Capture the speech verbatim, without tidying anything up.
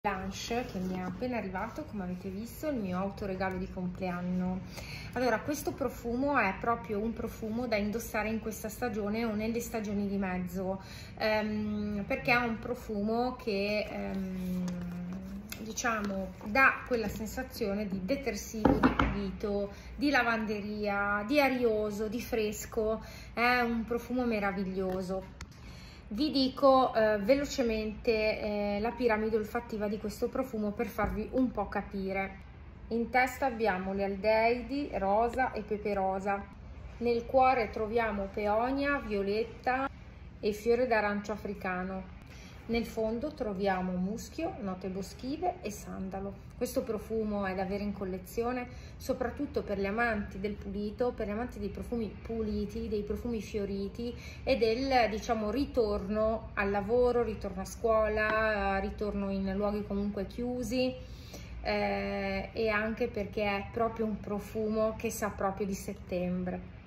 Blanche che mi è appena arrivato, come avete visto, il mio autoregalo di compleanno. Allora, questo profumo è proprio un profumo da indossare in questa stagione o nelle stagioni di mezzo, ehm, perché è un profumo che ehm, diciamo dà quella sensazione di detersivo, di pulito, di lavanderia, di arioso, di fresco. È un profumo meraviglioso. Vi dico eh, velocemente eh, la piramide olfattiva di questo profumo per farvi un po' capire. In testa abbiamo le aldeidi, rosa e pepe rosa. Nel cuore troviamo peonia, violetta e fiore d'arancio africano. Nel fondo troviamo muschio, note boschive e sandalo. Questo profumo è da avere in collezione, soprattutto per gli amanti del pulito, per gli amanti dei profumi puliti, dei profumi fioriti e del, diciamo, ritorno al lavoro, ritorno a scuola, ritorno in luoghi comunque chiusi, eh, e anche perché è proprio un profumo che sa proprio di settembre.